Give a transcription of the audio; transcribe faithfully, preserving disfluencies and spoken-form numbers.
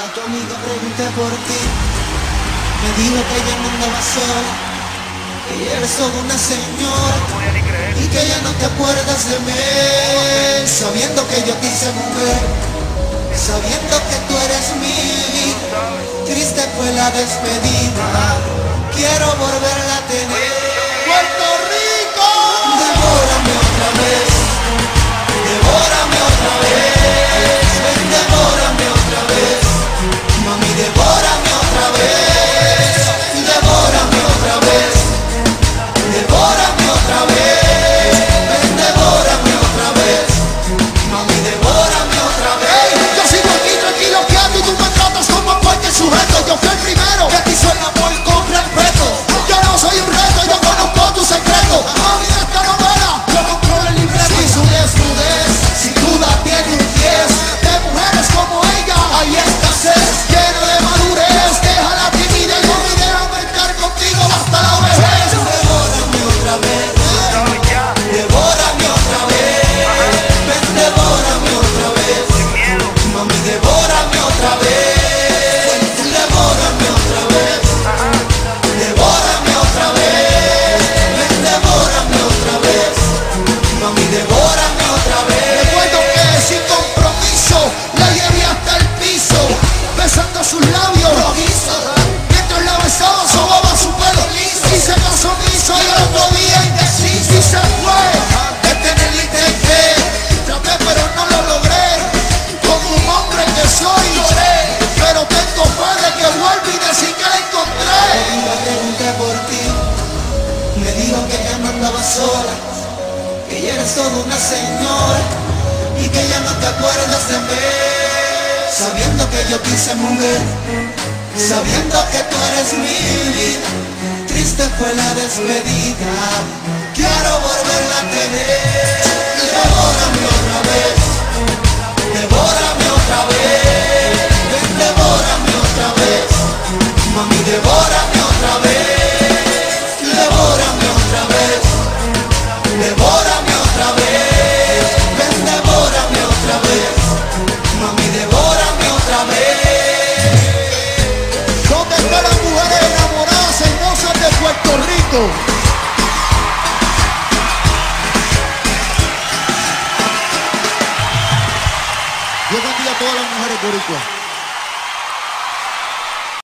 A tu amiga pregunté por ti, me dijo que ella no andaba sola, que ella eres toda una señora y que ya no te acuerdas de mí, sabiendo que yo te hice mujer, sabiendo que tú eres mi vida. Triste fue la despedida, quiero volverla a tener. ¡Puerto Rico! Devórame otra vez, devórame otra vez, ven, devórame otra vez, mami, devórame otra vez, devórame otra vez, devórame otra vez, ven, devórame otra vez, mami, devórame otra vez. Hey, yo sigo aquí tranquilo que ando y tú me tratas como cualquier sujeto. Yo fui el primero que te hizo el amor con respeto. Yo no soy un reto, yo conozco tu secreto. Mami, esta novela yo controlo el libreto. Si su desnudez sin duda tiene un diez de mujeres como ella, hay escasez. Lleno de madurez, deja la timidez, mami, déjame estar contigo hasta la vejez. Devórame otra vez, devórame otra vez, ven, devórame otra vez, mami, devórame otra vez, devórame otra vez, devórame otra vez, ven, devórame otra vez, mami, devórame otra vez. Recuerdo que sin compromiso la llevé hasta el piso, besando sus labios rojizos, mientras la besaba sobaba su pelo liso, y se casó liso y el otro día indeciso, y se fue. Este en el intenté, traté pero no lo logré, como un hombre que soy, pero tengo fe de que vuelva y decir que la encontré. Yo pregunté por ti, me dijo que ya no andaba sola, que ya eres toda una señora y que ya no te acuerdas de mí, sabiendo que yo te hice mujer, sabiendo que tú eres mi vida. Triste fue la despedida, quiero volverla a tener. Devórame otra vez, devórame otra vez, ven, devórame otra vez, mami, devórame otra vez, devórame otra vez, devórame otra vez, ven, devórame otra vez, mami, devórame otra vez. ¿Dónde están las mujeres enamoradas, hermosas de Puerto Rico? Yo bendiga a todas las mujeres boricuas.